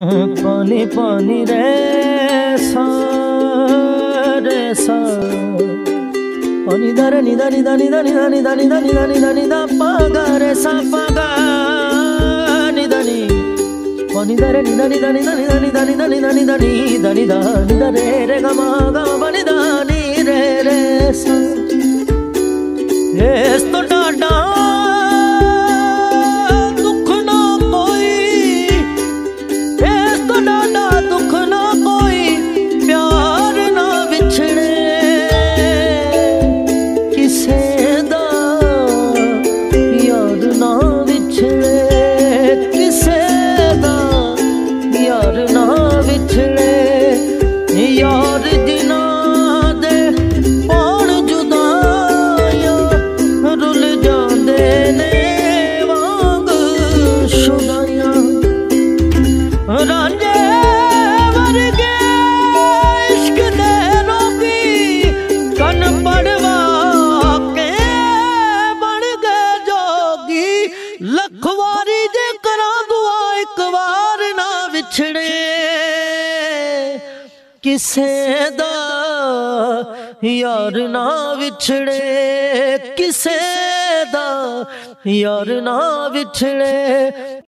पानी पानी रे सा पानी दा रे नि दा नि दा नि दा नि दा नि दा नि दा नि दा नि दा नि दा पा गा रे सा पा गा नि दा नि पानी दा रे नि दा नि दा नि दा नि दा नि दा नि दा नि दा नि दा नि दा नि दा नि दा रे रे गा मा मा नि दा नि रे रे सा इस तो डाडा दुख ना कोई, इस तो डाडा दुख ना कोई, प्यार ना विछड़े किसे दा, यार ना विछड़े किसे दा, यार ना विछड़े यार जिना दे पाण जुदाया रुल जांदे ने वांग शुदाया रांझे वर्गे इश्क दे रोगी कन पड़वा के बन गए जोगी लख वारी जे करा दुआ एक बार ना विछड़े किसे दा, यार ना विछड़े किसे दा, यार ना विछड़े।